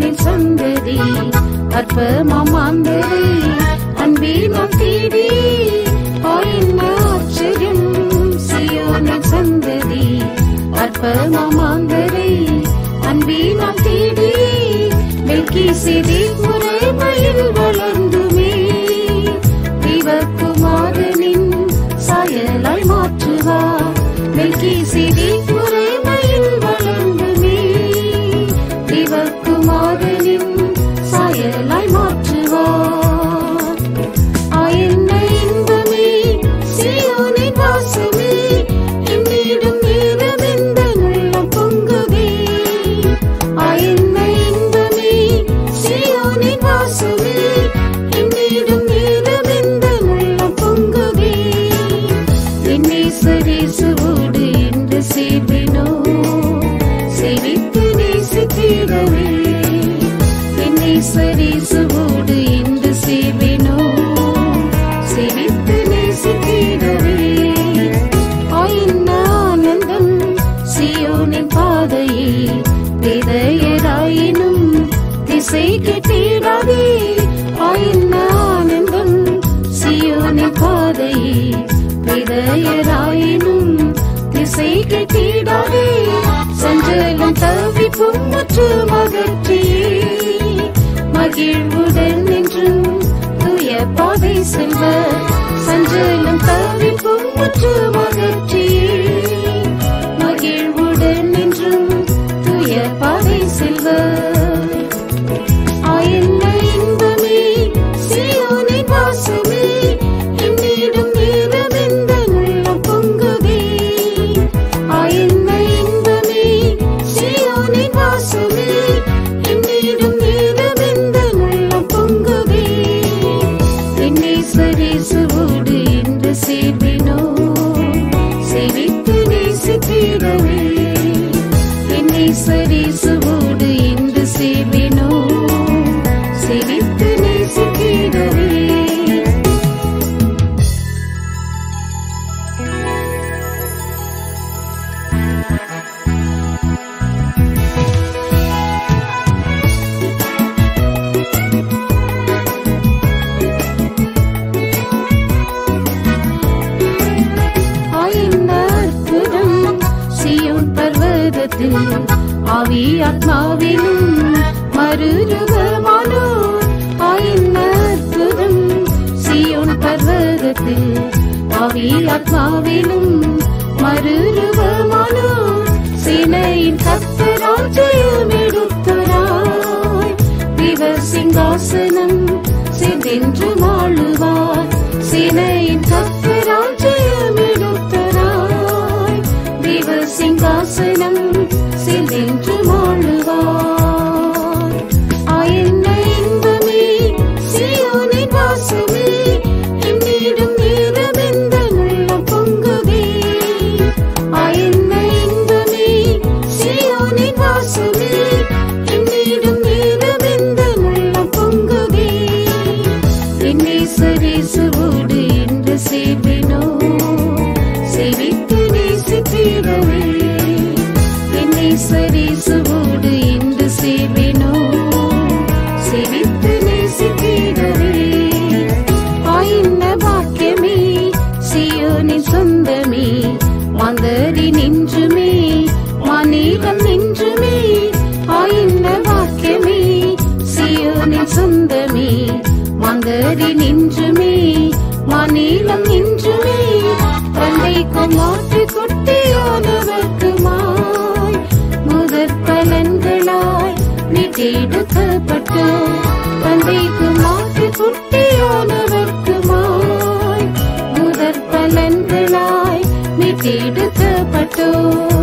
சீயோனின் சந்ததி அற்பமாந்தரை அன்பினால் தேடி ஆயின ஆச்சரியம் சீயோனின் சந்ததி அற்பமாந்தரை அன்பினால் தேடி மெல்கிசேதேக் முறைமையில் வளர்ந்துமே தேவகுமாரனின் சாயலாய் மாற்றுவார் மெல்கிசேதேக் முறைமையில் வளர்ந்துமே தேவகுமாரனின் சாயலாய் மாற்றுவார் ஆயன்ன இன்பமே சீயோனின் வாசமே என்னிடம் நேரமெந்த உள்ளம் பொங்குதே ஆயன்ன இன்பமே சீயோனின் வாசமே என்னிடம் நேரமெந்த உள்ளம் பொங்குதே என்னை சரீசுவோடு என்று சேர்வினோ சேவித்து நேசித்திடவே என்னை சரீசுவோடு என்று சேர்வினோ சேவித்து நேசித்திடவே ஆயின ஆனந்தம் சீயோனின் பாதையே வேதையராயினும் திசை கெட்டிடாதே ஆயின ஆனந்தம் சீயோனின் பாதையே வேதையராயினும் திசை கெட்டிடாதே சஞ்சலம் தவிப்பும் மற்றும் அகற்றியே மகிழ்வுடன் என்றும் தூய பாதை செல்வ சஞ்சலம் தவிப்பும் மற்றும் அகற்றியே மகிழ்வுடன் என்றும் தூய பாதை செல்வ ஆயன்ன இன்பமே சீயோனின் வாசமே என்னிடம் நேரமெந்த உள்ளம் பொங்குதே ஆயன்ன இன்பமே சீயோனின் வாசமே என்னிடம் நேரமெந்த உள்ளம் பொங்குதே என்னை சரீசுவோடு என்று சேர்வினோ சேவித்து நேசித்திடவே என்னை சரீசுவோடு என்று சேர்வினோ சேவித்து நேசித்திடவே ஆயின அற்புதம் சீயோன் பர்வதத்தில் ஆவி ஆத்மாவிலும் மறுரூபமானோர் ஆயின அற்புதம் சீயோன் பர்வதத்தில் ஆவி ஆத்மாவிலும் மறுரூபமானோர் சேனையின் கர்த்தரால் ஜெயம் எடுத்தராய் தேவ சிங்காசனம் சேர்ந்தென்று ஆளுவார் சேனையின் கர்த்தரால் ஜெயம் எடுத்தராய் தேவ சிங்காசனம் சேர்ந்தென்று ஆளுவார் ஆயன்ன இன்பமே சீயோனின் வாசமே என்னிடம் நேரமெந்த உள்ளம் பொங்குதே ஆயன்ன இன்பமே சீயோனின் வாசமே என்னிடம் நேரமெந்த உள்ளம் பொங்குதே என்னை சரீசுவோடு என்று சேர்வினோ சேவித்து நேசித்திடவே என்னை சரீசுவோடு என்று சேர்வினோ சேவித்து நேசித்திடவே ஆயின பாக்கியமே சீயோனின் சொந்தமே மாந்தரி நின்றுமே மாநிலம் நின்றுமே ஆயின பாக்கியமே சீயோனின் சொந்தமே மாந்தரி நின்றுமே மாநிலம் நின்றுமே தந்தைக்கும் ஆட்டுக்குட்டியானவர்க்குமாய் முதற் பலன்களாய் மீட்டெடுக்கப்பட்டோம் தந்தைக்கும் ஆட்டுக்குட்டியானவர்க்குமாய் முதற் பலன்களாய் மீட்டெடுக்கப்பட்டோம்